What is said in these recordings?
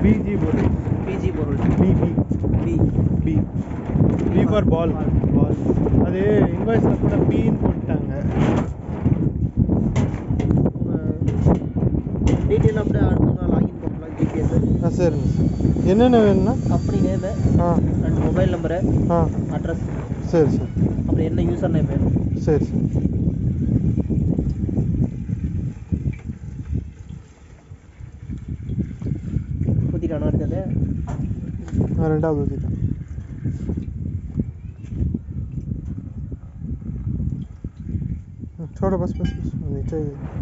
BG borewell. PG borewell. B for ball. அது இன்வாய்ஸ்ல கூட பீன்னு போட்டாங்க. டீட்டெயில் அப்படியே அடுத்த லாகின் பண்ணலாம். ஜிபிஎஸ். சரி. என்னென்ன வேணும்னா company name, 2 mobile number, address. சரி. அப்புறம் என்ன யூசர் நேம் வேணும். சரி. ஊற்றிட்டானா அடுத்தது? ரெண்டாவது ஊற்றிட்டேன். छोड़ो बस नीचे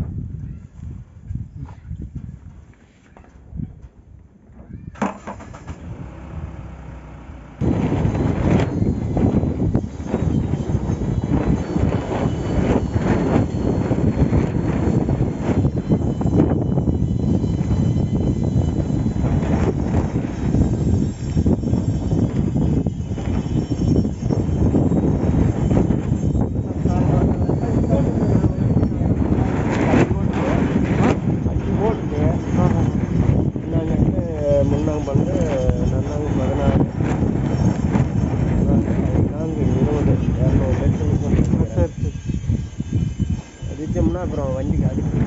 அப்புறம் வண்டிக்கு அதுக்கு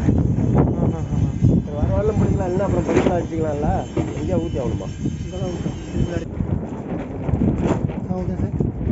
வர வரல முடிக்கலாம். இல்லை அப்புறம் படிக்கலாம் அடிச்சிக்கலாம்ல. எங்கேயா ஊற்றி ஆகணுமா? இங்கே தான் ஊற்றும். Okay sir.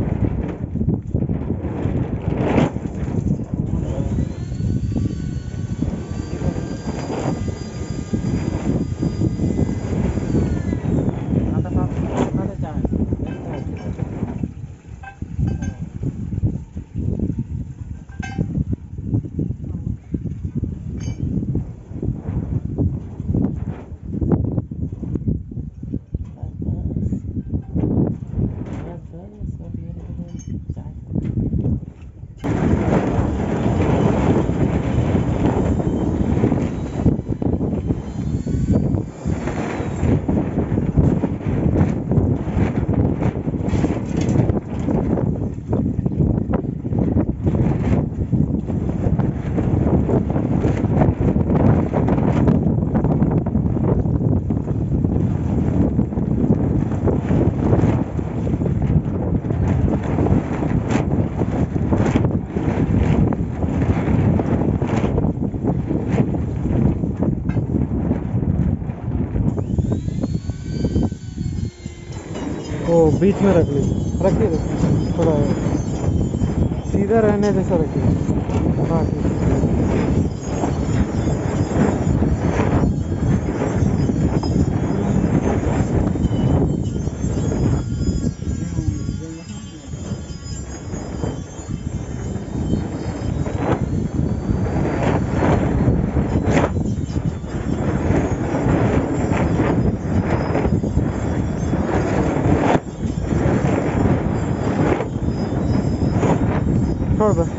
बीच में रख लीजिए थोड़ा सीधा रहने जैसा रखिए. हाँ ठीक है. छोड़ दो.